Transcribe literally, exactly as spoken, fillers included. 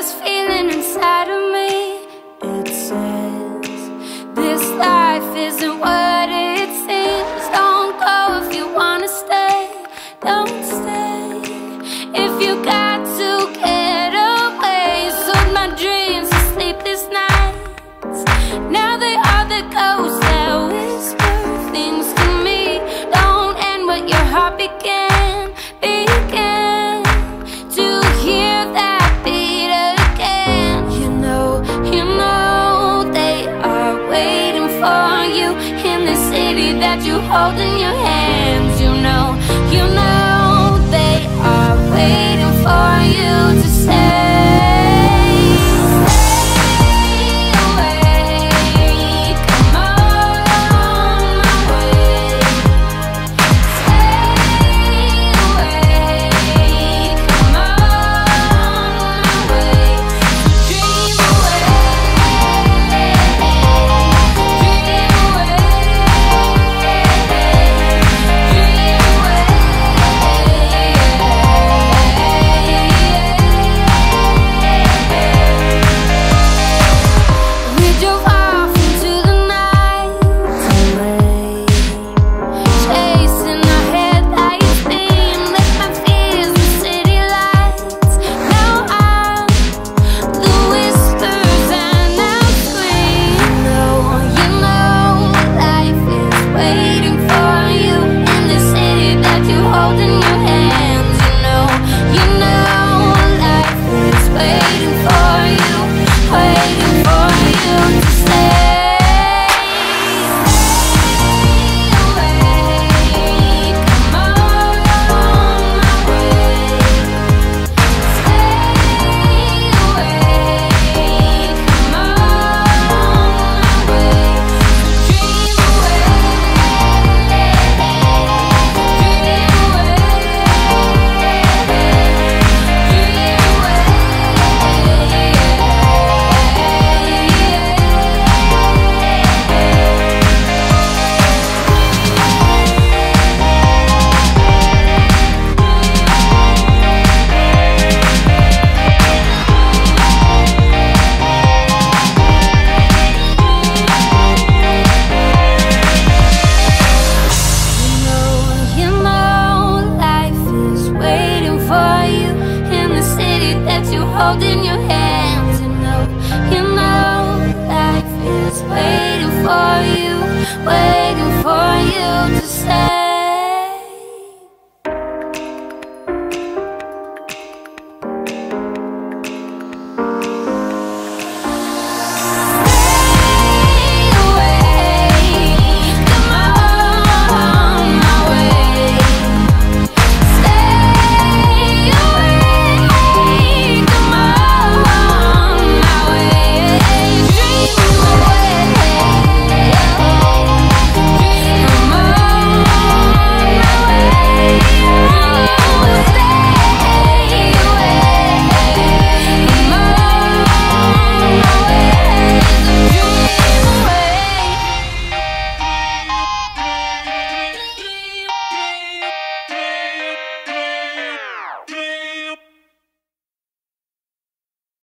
this feeling inside of me. It says this life isn't what it seems. Don't go if you wanna stay, don't stay if you got to get away. Sold my dreams to sleepless nights, now they are the ghosts that whisper things to me. Don't end what your heart began, began to hear that beat again. You know, you know they are waiting for you in the city that you hold in your hands. You know, you know they are waiting for you to say